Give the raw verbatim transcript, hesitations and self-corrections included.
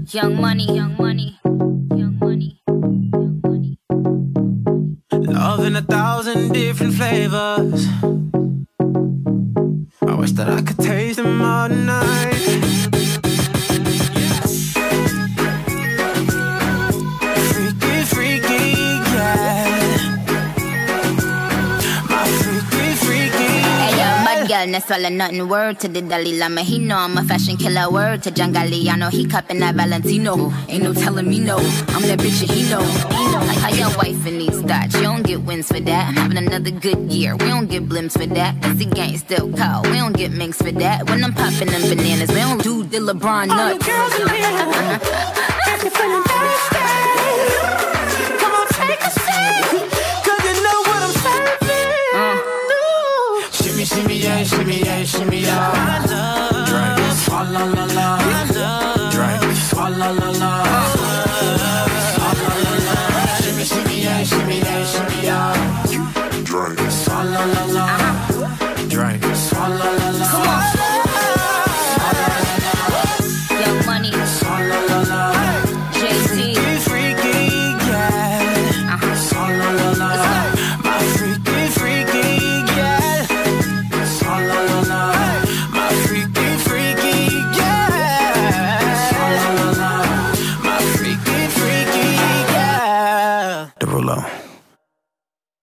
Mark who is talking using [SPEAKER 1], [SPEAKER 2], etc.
[SPEAKER 1] Young money, young money, young money, young money.
[SPEAKER 2] Love in a thousand different flavors. I wish that I could taste them all night. Freaky, freaky, yeah. My freaky, freaky.
[SPEAKER 1] Hey yo, bad girl, no swallow nothing. Word to the Dalai Lama, he know I'm a fashion killer. Word to John Galliano, he cupping that Valentino. Ain't no telling me no, I'm that bitch and he know. Like how your wife in these thoughts, you don't get wins for that. I'm having another good year, we don't get blimps for that. Cause the gang still cold, we don't get minks for that. When I'm popping them bananas, we don't do the LeBron nuts.
[SPEAKER 2] All the girls in here, if you're feeling thirsty, come on, take a seat, cause you know what I'm serving. uh. Shimmy, shimmy, yeah, shimmy, yeah, shimmy, yeah. Drink, swalla la la. Drink, swalla la la. Shimmy, shimmy, yeah, shimmy, yeah, shimmy, yeah. Drink, swalla la la. Drink, swalla la la.